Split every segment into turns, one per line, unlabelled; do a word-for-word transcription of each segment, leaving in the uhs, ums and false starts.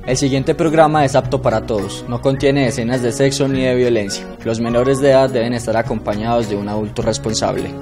El siguiente programa es apto para todos, no contiene escenas de sexo ni de violencia. Los menores de edad deben estar acompañados de un adulto responsable.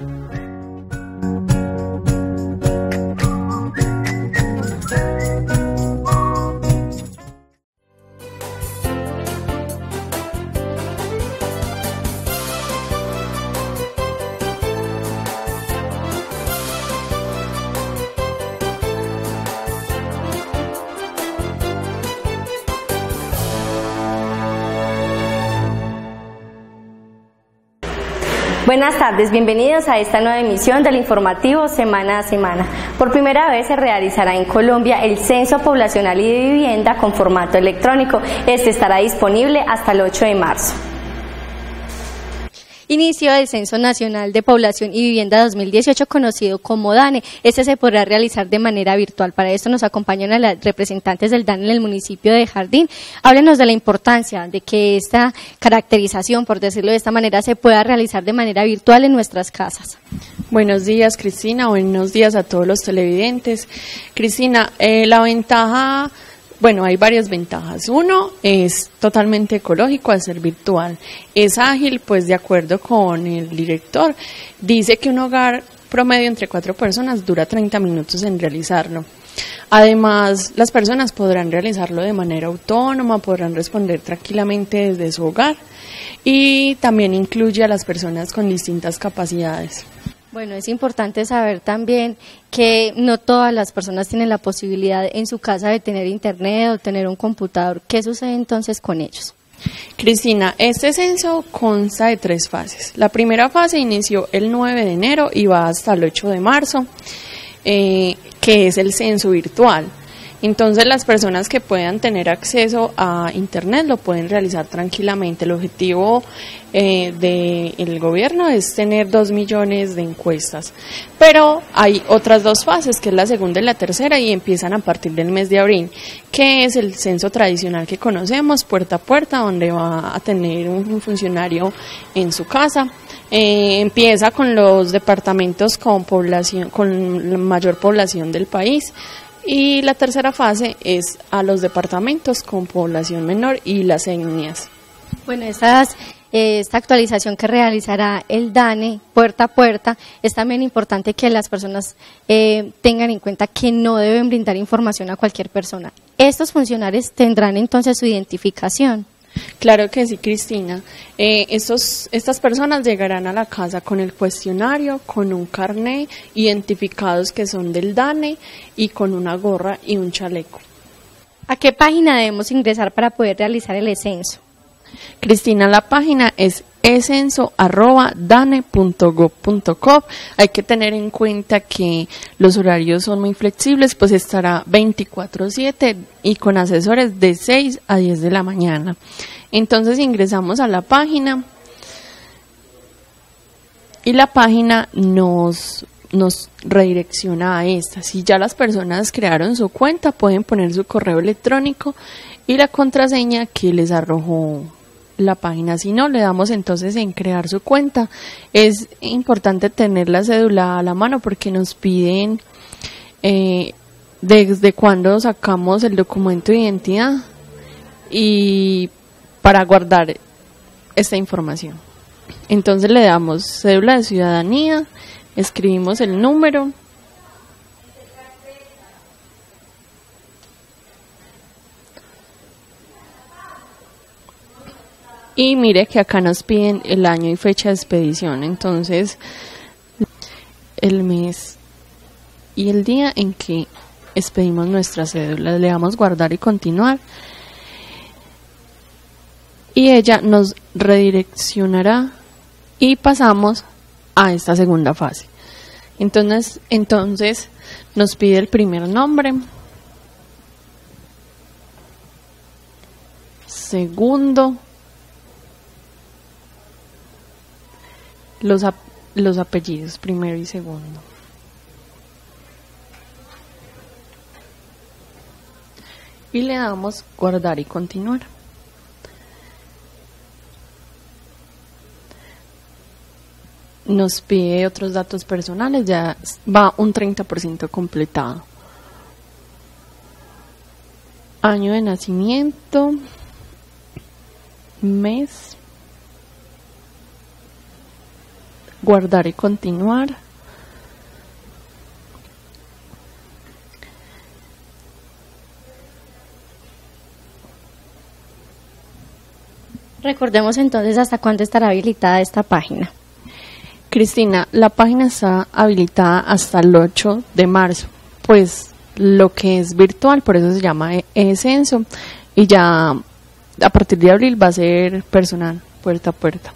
Buenas tardes, bienvenidos a esta nueva emisión del informativo Semana a Semana. Por primera vez se realizará en Colombia el Censo Poblacional y de Vivienda con formato electrónico. Este estará disponible hasta el ocho de marzo. Inicio del Censo Nacional de Población y Vivienda dos mil dieciocho, conocido como DANE. Este se podrá realizar de manera virtual. Para esto nos acompañan las representantes del DANE en el municipio de Jardín. Háblenos de la importancia de que esta caracterización, por decirlo de esta manera, se pueda realizar de manera virtual en nuestras casas.
Buenos días, Cristina. Buenos días a todos los televidentes. Cristina, eh, la ventaja... Bueno, hay varias ventajas. Uno, es totalmente ecológico al ser virtual. Es ágil, pues de acuerdo con el director, dice que un hogar promedio entre cuatro personas dura treinta minutos en realizarlo. Además, las personas podrán realizarlo de manera autónoma, podrán responder tranquilamente desde su hogar y también incluye a las personas con distintas capacidades.
Bueno, es importante saber también que no todas las personas tienen la posibilidad en su casa de tener internet o tener un computador. ¿Qué sucede entonces con ellos?
Cristina, este censo consta de tres fases. La primera fase inició el nueve de enero y va hasta el ocho de marzo, eh, que es el censo virtual. Entonces las personas que puedan tener acceso a internet lo pueden realizar tranquilamente. El objetivo eh, del gobierno es tener dos millones de encuestas, pero hay otras dos fases, que es la segunda y la tercera, y empiezan a partir del mes de abril, que es el censo tradicional que conocemos, puerta a puerta, donde va a tener un funcionario en su casa. Eh, empieza con los departamentos con población, con la mayor población del país. Y la tercera fase es a los departamentos con población menor y las etnias.
Bueno, estas, eh, esta actualización que realizará el DANE puerta a puerta, es también importante que las personas eh, tengan en cuenta que no deben brindar información a cualquier persona. Estos funcionarios tendrán entonces su identificación.
Claro que sí, Cristina. Eh, estos, estas personas llegarán a la casa con el cuestionario, con un carnet, identificados que son del DANE y con una gorra y un chaleco.
¿A qué página debemos ingresar para poder realizar el censo?
Cristina, la página es e censo arroba dane punto gob punto co. Hay que tener en cuenta que los horarios son muy flexibles, pues estará veinticuatro siete y con asesores de seis a diez de la mañana. Entonces ingresamos a la página y la página nos, nos redirecciona a esta. Si ya las personas crearon su cuenta, pueden poner su correo electrónico y la contraseña que les arrojó la página. Si no, le damos entonces en crear su cuenta. Es importante tener la cédula a la mano porque nos piden eh, desde cuándo sacamos el documento de identidad y para guardar esta información. Entonces le damos cédula de ciudadanía, escribimos el número, y mire que acá nos piden el año y fecha de expedición, entonces el mes y el día en que expedimos nuestra cédula, le damos guardar y continuar y ella nos redireccionará y pasamos a esta segunda fase. Entonces, entonces nos pide el primer nombre, segundo, Los, ap los apellidos, primero y segundo. Y le damos guardar y continuar. Nos pide otros datos personales, ya va un treinta por ciento completado. año de nacimiento, mes, guardar y continuar.
Recordemos entonces hasta cuándo estará habilitada esta página.
Cristina, la página está habilitada hasta el ocho de marzo, pues lo que es virtual, por eso se llama e-censo, y ya a partir de abril va a ser personal, puerta a puerta.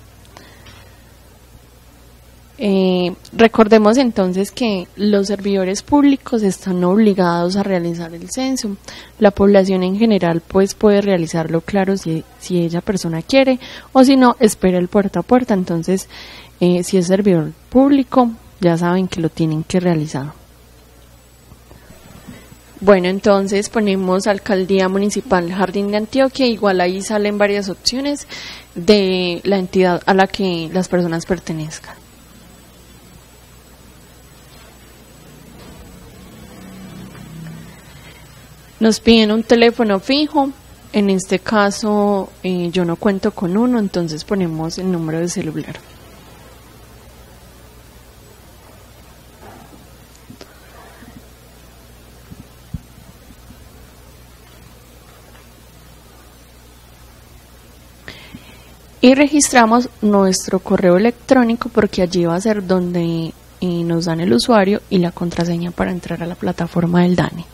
Eh, recordemos entonces que los servidores públicos están obligados a realizar el censo. La población en general pues puede realizarlo, claro, si, si ella persona quiere, o si no, espera el puerta a puerta. Entonces, eh, si es servidor público, ya saben que lo tienen que realizar. Bueno, entonces ponemos Alcaldía Municipal Jardín de Antioquia, igual ahí salen varias opciones de la entidad a la que las personas pertenezcan. Nos piden un teléfono fijo, en este caso eh, yo no cuento con uno, entonces ponemos el número de celular. Y registramos nuestro correo electrónico porque allí va a ser donde eh, nos dan el usuario y la contraseña para entrar a la plataforma del DANE.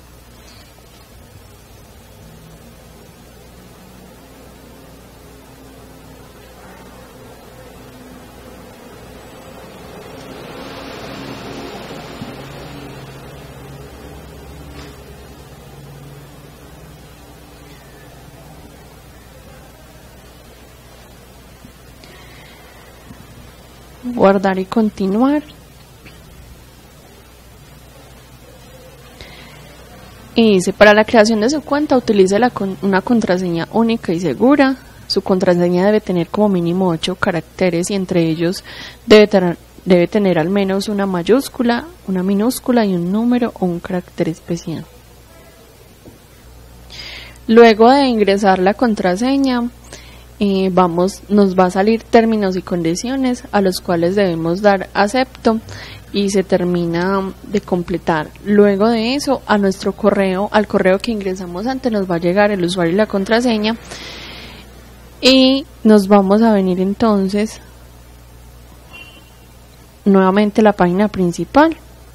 Guardar y continuar. Y dice, para la creación de su cuenta utilice la con, una contraseña única y segura. Su contraseña debe tener como mínimo ocho caracteres y entre ellos debe, ter, debe tener al menos una mayúscula, una minúscula y un número o un carácter especial. Luego de ingresar la contraseña, Eh, vamos, nos va a salir términos y condiciones a los cuales debemos dar acepto y se termina de completar. Luego de eso, a nuestro correo, al correo que ingresamos antes, nos va a llegar el usuario y la contraseña y nos vamos a venir entonces nuevamente a la página principal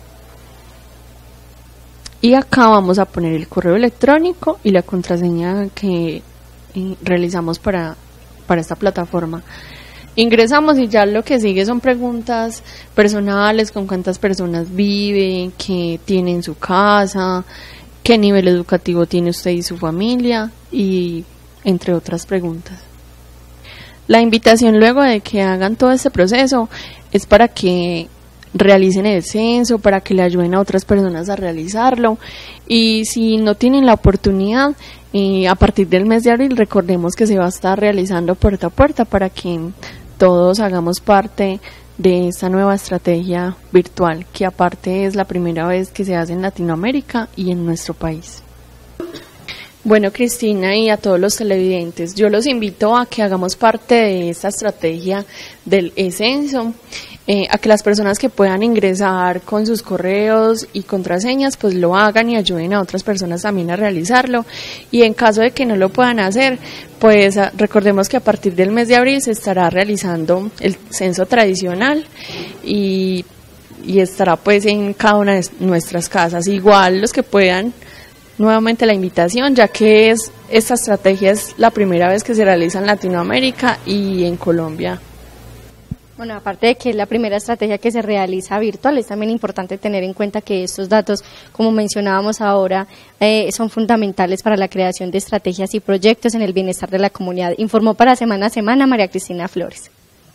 y acá vamos a poner el correo electrónico y la contraseña que eh, realizamos para para esta plataforma. Ingresamos y ya lo que sigue son preguntas personales, con cuántas personas vive, qué tiene en su casa, qué nivel educativo tiene usted y su familia, y entre otras preguntas. La invitación luego de que hagan todo este proceso es para que realicen el censo, para que le ayuden a otras personas a realizarlo, y si no tienen la oportunidad, eh, a partir del mes de abril recordemos que se va a estar realizando puerta a puerta para que todos hagamos parte de esta nueva estrategia virtual, que aparte es la primera vez que se hace en Latinoamérica y en nuestro país. Bueno, Cristina, y a todos los televidentes, yo los invito a que hagamos parte de esta estrategia del e-censo, eh, a que las personas que puedan ingresar con sus correos y contraseñas, pues lo hagan y ayuden a otras personas también a realizarlo, y en caso de que no lo puedan hacer, pues a, recordemos que a partir del mes de abril se estará realizando el censo tradicional y, y estará pues en cada una de nuestras casas. Igual los que puedan, nuevamente la invitación, ya que es esta estrategia es la primera vez que se realiza en Latinoamérica y en Colombia.
Bueno, aparte de que es la primera estrategia que se realiza virtual, es también importante tener en cuenta que estos datos, como mencionábamos ahora, eh, son fundamentales para la creación de estrategias y proyectos en el bienestar de la comunidad. Informó para Semana a Semana María Cristina Flores.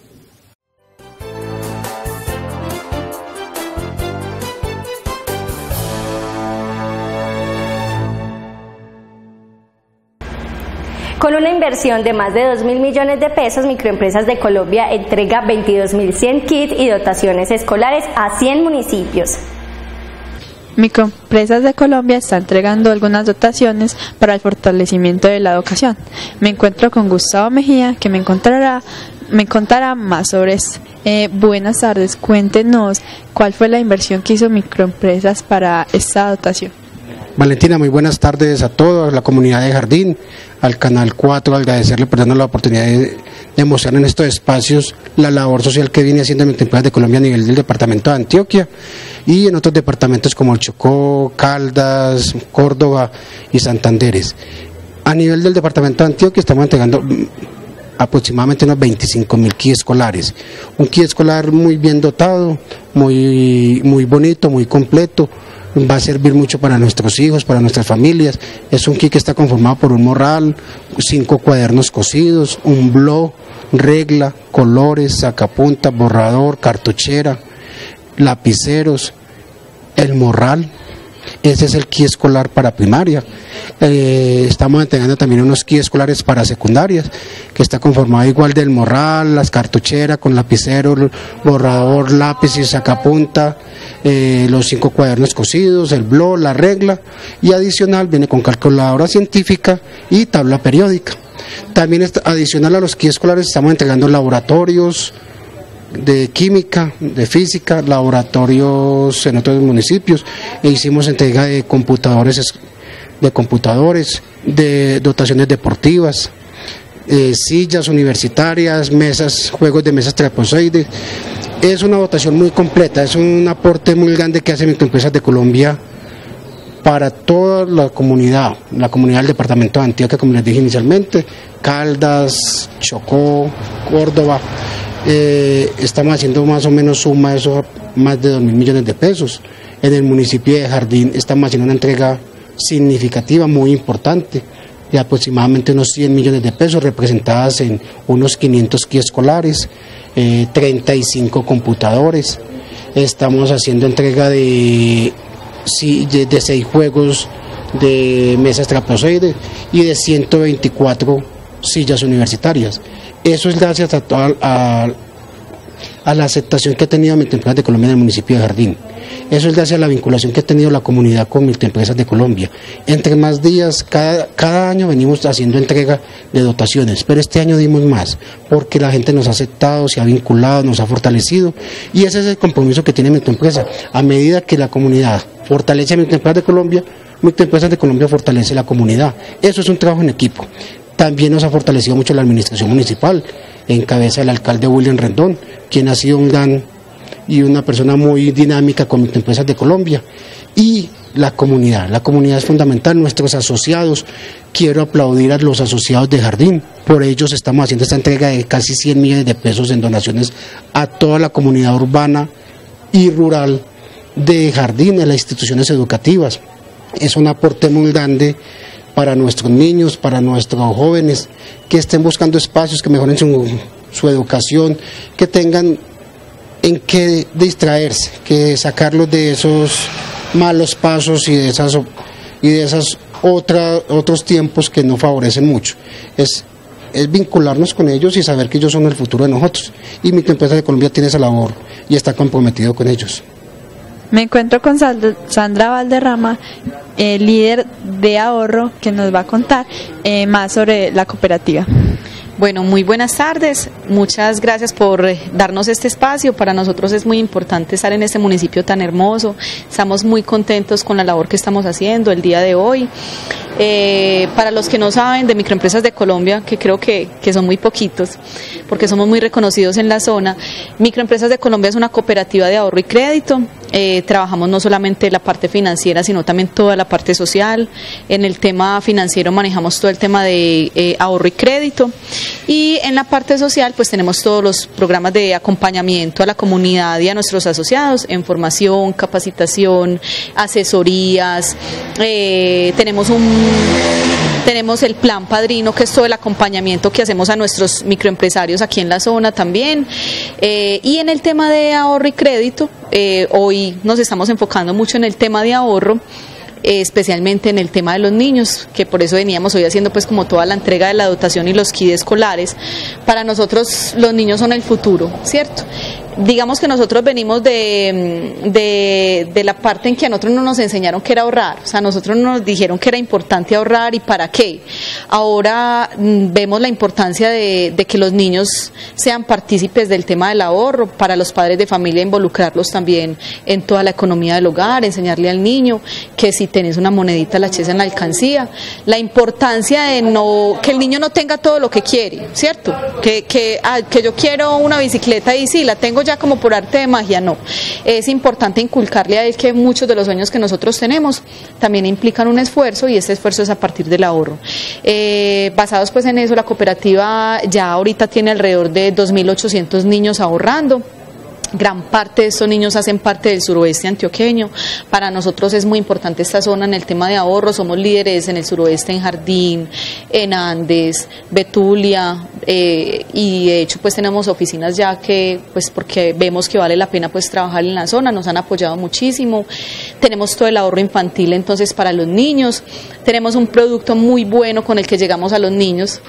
Con una inversión de más de dos mil millones de pesos, Microempresas de Colombia entrega veintidós mil cien kits y dotaciones escolares a cien municipios.
Microempresas de Colombia está entregando algunas dotaciones para el fortalecimiento de la educación. Me encuentro con Gustavo Mejía, que me encontrará me contará más sobre esto. Eh, buenas tardes, cuéntenos cuál fue la inversión que hizo Microempresas para esta dotación.
Valentina, muy buenas tardes a toda la comunidad de Jardín, al Canal cuatro, agradecerle por darnos la oportunidad de, de mostrar en estos espacios la labor social que viene haciendo Microempresas de Colombia a nivel del departamento de Antioquia y en otros departamentos como el Chocó, Caldas, Córdoba y Santanderes. A nivel del departamento de Antioquia estamos entregando aproximadamente unos veinticinco mil kits escolares, un kit escolar muy bien dotado, muy, muy bonito, muy completo. Va a servir mucho para nuestros hijos, para nuestras familias. Es un kit que está conformado por un morral, cinco cuadernos cosidos, un blog, regla, colores, sacapunta, borrador, cartuchera, lapiceros, el morral. Ese es el kit escolar para primaria. Eh, estamos entregando también unos kits escolares para secundarias, que está conformado igual del morral, las cartucheras con lapicero, borrador, lápiz y sacapunta, eh, los cinco cuadernos cosidos, el blog, la regla, y adicional viene con calculadora científica y tabla periódica. También está, adicional a los kits escolares estamos entregando laboratorios de química, de física, laboratorios en otros municipios, e hicimos entrega de computadores, de computadores, de dotaciones deportivas, eh, sillas universitarias, mesas, juegos de mesas trapezoides. Es una dotación muy completa, es un aporte muy grande que hace Microempresas de Colombia para toda la comunidad, la comunidad del departamento de Antioquia, como les dije inicialmente, Caldas, Chocó, Córdoba. Eh, estamos haciendo más o menos suma de eso, más de dos mil millones de pesos. En el municipio de Jardín estamos haciendo una entrega significativa, muy importante, de aproximadamente unos cien millones de pesos, representadas en unos quinientos kits escolares, eh, treinta y cinco computadores. Estamos haciendo entrega de, de seis juegos de mesas trapezoides y de ciento veinticuatro sillas universitarias. Eso es gracias a, a, a la aceptación que ha tenido Microempresas de Colombia en el municipio de Jardín. Eso es gracias a la vinculación que ha tenido la comunidad con Microempresas de Colombia. Entre más días, cada, cada año venimos haciendo entrega de dotaciones, pero este año dimos más, porque la gente nos ha aceptado, se ha vinculado, nos ha fortalecido, y ese es el compromiso que tiene Microempresa. A medida que la comunidad fortalece a Microempresas de Colombia, Microempresas de Colombia fortalece la comunidad. Eso es un trabajo en equipo. También nos ha fortalecido mucho la administración municipal, en cabeza del alcalde William Rendón, quien ha sido un gran y una persona muy dinámica con Microempresas de Colombia. Y la comunidad, la comunidad es fundamental, nuestros asociados, quiero aplaudir a los asociados de Jardín, por ellos estamos haciendo esta entrega de casi cien millones de pesos en donaciones a toda la comunidad urbana y rural de Jardín, en las instituciones educativas. Es un aporte muy grande para nuestros niños, para nuestros jóvenes, que estén buscando espacios que mejoren su, su educación, que tengan en qué distraerse, que sacarlos de esos malos pasos y de esas y de esas otra, otros tiempos que no favorecen mucho. Es, es vincularnos con ellos y saber que ellos son el futuro de nosotros. Y Microempresas de Colombia tiene esa labor y está comprometido con ellos.
Me encuentro con Sandra Valderrama, eh, líder de ahorro, que nos va a contar eh, más sobre la cooperativa.
Bueno, muy buenas tardes, muchas gracias por darnos este espacio. Para nosotros es muy importante estar en este municipio tan hermoso, estamos muy contentos con la labor que estamos haciendo el día de hoy. Eh, para los que no saben de Microempresas de Colombia, que creo que, que son muy poquitos, porque somos muy reconocidos en la zona, Microempresas de Colombia es una cooperativa de ahorro y crédito. Eh, trabajamos no solamente la parte financiera, sino también toda la parte social. En el tema financiero manejamos todo el tema de eh, ahorro y crédito, y en la parte social pues tenemos todos los programas de acompañamiento a la comunidad y a nuestros asociados en formación, capacitación, asesorías. Eh, tenemos un Tenemos el plan padrino, que es todo el acompañamiento que hacemos a nuestros microempresarios aquí en la zona también. Eh, y en el tema de ahorro y crédito, eh, hoy nos estamos enfocando mucho en el tema de ahorro, eh, especialmente en el tema de los niños, que por eso veníamos hoy haciendo pues como toda la entrega de la dotación y los kits escolares. Para nosotros los niños son el futuro, ¿cierto? digamos que nosotros venimos de, de, de la parte en que a nosotros no nos enseñaron que era ahorrar, o sea, nosotros nos dijeron que era importante ahorrar y para qué. Ahora mm, vemos la importancia de, de que los niños sean partícipes del tema del ahorro, para los padres de familia involucrarlos también en toda la economía del hogar, enseñarle al niño que si tenés una monedita la eches en la alcancía, la importancia de no, que el niño no tenga todo lo que quiere, ¿cierto? Que, que, ah, que yo quiero una bicicleta y sí, la tengo ya como por arte de magia, no. Es importante inculcarle a él que muchos de los sueños que nosotros tenemos también implican un esfuerzo y ese esfuerzo es a partir del ahorro. Eh, basados pues en eso, la cooperativa ya ahorita tiene alrededor de dos mil ochocientos niños ahorrando. Gran parte de estos niños hacen parte del suroeste antioqueño. Para nosotros es muy importante esta zona en el tema de ahorro. Somos líderes en el suroeste, en Jardín, en Andes, Betulia, eh, y de hecho pues tenemos oficinas ya que, pues porque vemos que vale la pena pues trabajar en la zona, nos han apoyado muchísimo. Tenemos todo el ahorro infantil entonces para los niños. Tenemos un producto muy bueno con el que llegamos a los niños,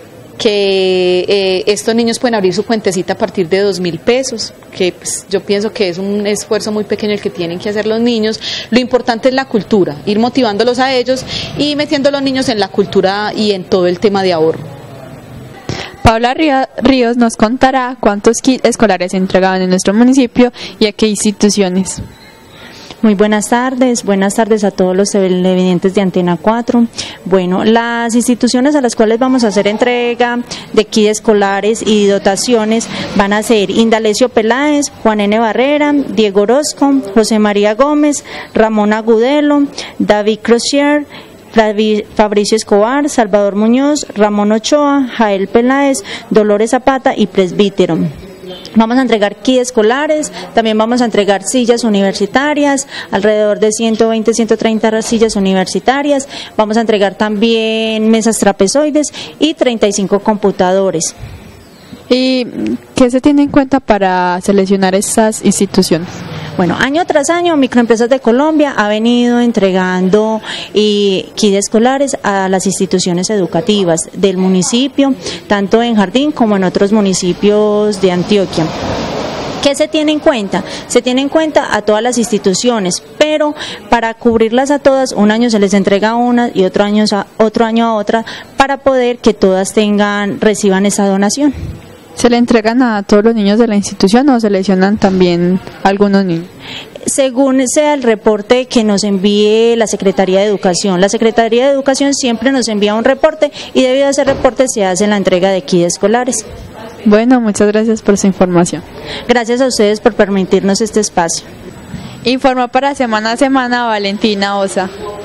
que eh, estos niños pueden abrir su cuentecita a partir de dos mil pesos, que pues, yo pienso que es un esfuerzo muy pequeño el que tienen que hacer los niños. Lo importante es la cultura, ir motivándolos a ellos y metiendo a los niños en la cultura y en todo el tema de ahorro.
Paula Ríos nos contará cuántos kits escolares se entregaban en nuestro municipio y a qué instituciones.
Muy buenas tardes, buenas tardes a todos los televidentes de Antena cuatro. Bueno, las instituciones a las cuales vamos a hacer entrega de kits escolares y dotaciones van a ser Indalecio Peláez, Juan N. Barrera, Diego Orozco, José María Gómez, Ramón Agudelo, David Crocier, Fabricio Escobar, Salvador Muñoz, Ramón Ochoa, Jael Peláez, Dolores Zapata y Presbítero. Vamos a entregar kits escolares, también vamos a entregar sillas universitarias, alrededor de ciento veinte, ciento treinta sillas universitarias, vamos a entregar también mesas trapezoides y treinta y cinco computadores.
¿Y qué se tiene en cuenta para seleccionar estas instituciones?
Bueno, año tras año Microempresas de Colombia ha venido entregando y kits escolares a las instituciones educativas del municipio, tanto en Jardín como en otros municipios de Antioquia. ¿Qué se tiene en cuenta? Se tiene en cuenta a todas las instituciones, pero para cubrirlas a todas, un año se les entrega a una y otro año a, otro año a otra, para poder que todas tengan, reciban esa donación.
¿Se le entregan a todos los niños de la institución o seleccionan también algunos niños?
Según sea el reporte que nos envíe la Secretaría de Educación. La Secretaría de Educación siempre nos envía un reporte y debido a ese reporte se hace la entrega de kits escolares.
Bueno, muchas gracias por su información.
Gracias a ustedes por permitirnos este espacio.
Informa para Semana a Semana Valentina Osa.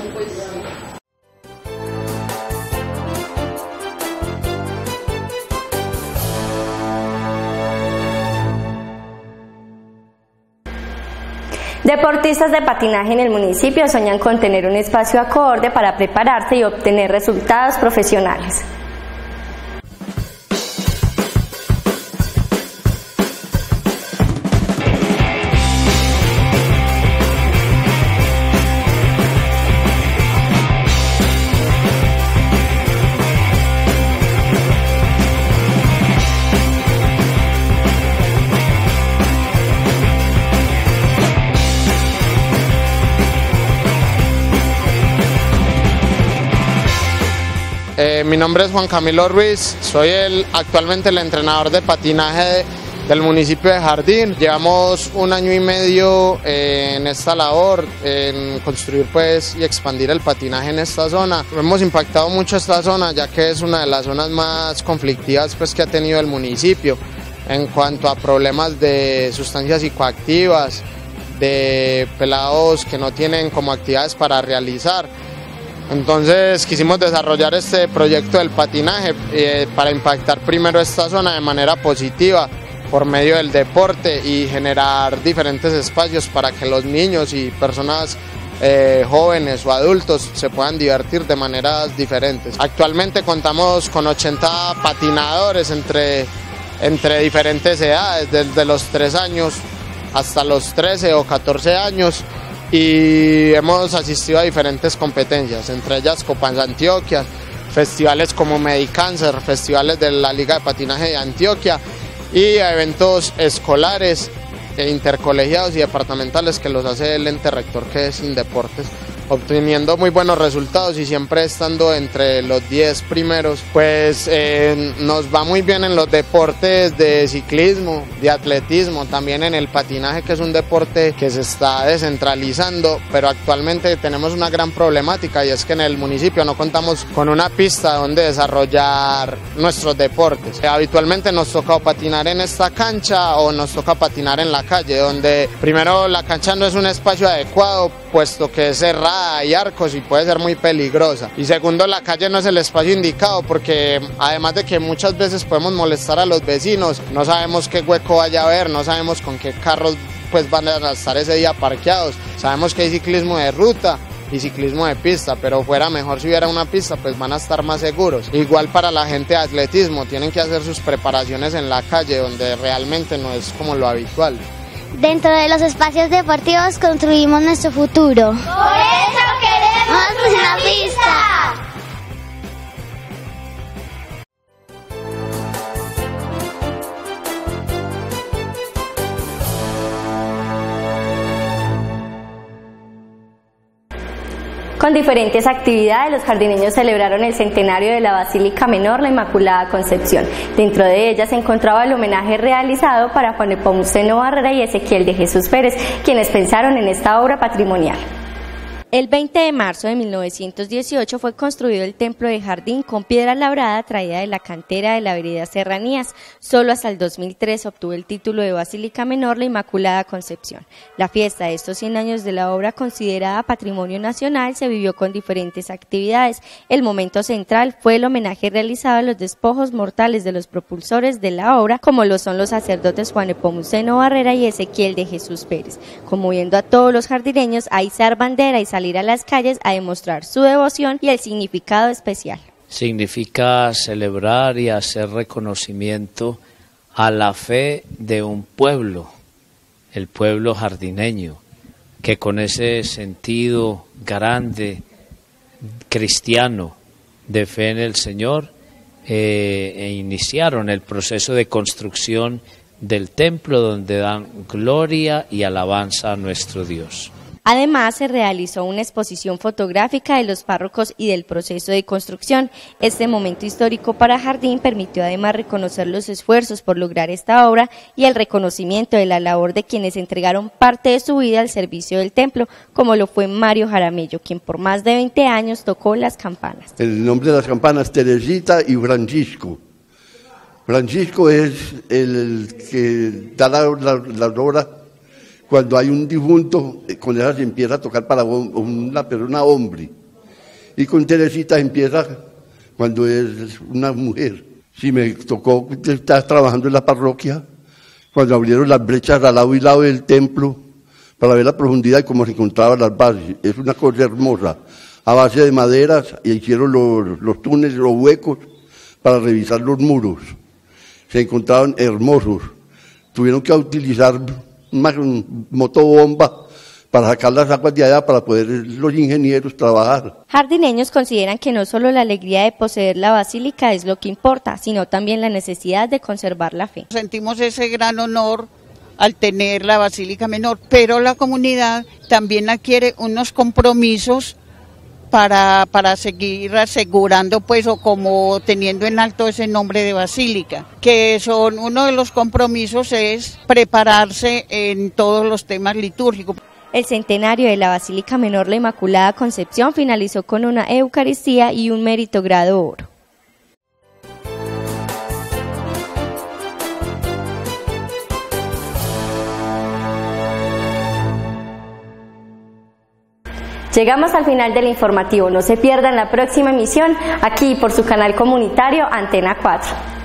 Deportistas de patinaje en el municipio sueñan con tener un espacio acorde para prepararse y obtener resultados profesionales.
Eh, mi nombre es Juan Camilo Ruiz, soy el, actualmente el entrenador de patinaje de, del municipio de Jardín. Llevamos un año y medio eh, en esta labor, en construir pues y expandir el patinaje en esta zona. Hemos impactado mucho esta zona, ya que es una de las zonas más conflictivas pues, que ha tenido el municipio en cuanto a problemas de sustancias psicoactivas, de pelados que no tienen como actividades para realizar. Entonces quisimos desarrollar este proyecto del patinaje eh, para impactar primero esta zona de manera positiva por medio del deporte y generar diferentes espacios para que los niños y personas eh, jóvenes o adultos se puedan divertir de maneras diferentes. Actualmente contamos con ochenta patinadores entre, entre diferentes edades, desde los tres años hasta los trece o catorce años. Y hemos asistido a diferentes competencias, entre ellas Copas Antioquia, festivales como Medicáncer, festivales de la Liga de Patinaje de Antioquia y a eventos escolares intercolegiados y departamentales que los hace el ente rector, que es Indeportes, obteniendo muy buenos resultados y siempre estando entre los diez primeros. Pues eh, nos va muy bien en los deportes de ciclismo, de atletismo, también en el patinaje, que es un deporte que se está descentralizando, pero actualmente tenemos una gran problemática, y es que en el municipio no contamos con una pista donde desarrollar nuestros deportes. Eh, habitualmente nos toca patinar en esta cancha o nos toca patinar en la calle, donde primero la cancha no es un espacio adecuado, puesto que es cerrada, hay arcos y puede ser muy peligrosa, y segundo, la calle no es el espacio indicado, porque además de que muchas veces podemos molestar a los vecinos, no sabemos qué hueco vaya a haber, no sabemos con qué carros pues van a estar ese día parqueados. Sabemos que hay ciclismo de ruta y ciclismo de pista, pero fuera mejor si hubiera una pista, pues van a estar más seguros. Igual para la gente de atletismo, tienen que hacer sus preparaciones en la calle, donde realmente no es como lo habitual.
Dentro de los espacios deportivos construimos nuestro futuro. Por eso queremos una pista.
Con diferentes actividades, los jardineños celebraron el centenario de la Basílica Menor, la Inmaculada Concepción. Dentro de ella se encontraba el homenaje realizado para Juan Nepomuceno Barrera y Ezequiel de Jesús Pérez, quienes pensaron en esta obra patrimonial.
El veinte de marzo de mil novecientos dieciocho fue construido el templo de Jardín con piedra labrada traída de la cantera de la vereda Serranías. Solo hasta el dos mil tres obtuvo el título de Basílica Menor, la Inmaculada Concepción. La fiesta de estos cien años de la obra, considerada Patrimonio Nacional, se vivió con diferentes actividades. El momento central fue el homenaje realizado a los despojos mortales de los propulsores de la obra, como lo son los sacerdotes Juan Nepomuceno Barrera y Ezequiel de Jesús Pérez, conmoviendo a todos los jardineños a izar bandera y salir a las calles a demostrar su devoción y el significado especial.
Significa celebrar y hacer reconocimiento a la fe de un pueblo, el pueblo jardineño, que con ese sentido grande, cristiano, de fe en el Señor, eh, e iniciaron el proceso de construcción del templo, donde dan gloria y alabanza a nuestro Dios.
Además, se realizó una exposición fotográfica de los párrocos y del proceso de construcción. Este momento histórico para Jardín permitió además reconocer los esfuerzos por lograr esta obra y el reconocimiento de la labor de quienes entregaron parte de su vida al servicio del templo, como lo fue Mario Jaramillo, quien por más de veinte años tocó las campanas.
El nombre de las campanas, Teresita y Francisco. Francisco es el que da la, la, la hora. Cuando hay un difunto, con ella se empieza a tocar para una persona hombre. Y con Teresita empieza cuando es una mujer. Si me tocó estar trabajando en la parroquia, cuando abrieron las brechas al lado y lado del templo, para ver la profundidad y cómo se encontraban las bases. Es una cosa hermosa. A base de maderas, y hicieron los, los túneles, los huecos, para revisar los muros. Se encontraban hermosos. Tuvieron que utilizar una motobomba para sacar las aguas de allá para poder los ingenieros trabajar.
Jardineños consideran que no solo la alegría de poseer la basílica es lo que importa, sino también la necesidad de conservar la fe.
Sentimos ese gran honor al tener la Basílica Menor, pero la comunidad también adquiere unos compromisos para, para seguir asegurando, pues, o como teniendo en alto ese nombre de basílica, que son uno de los compromisos es prepararse en todos los temas litúrgicos.
El centenario de la Basílica Menor, la Inmaculada Concepción, finalizó con una Eucaristía y un mérito grado oro.
Llegamos al final del informativo. No se pierdan la próxima emisión aquí por su canal comunitario Antena cuatro.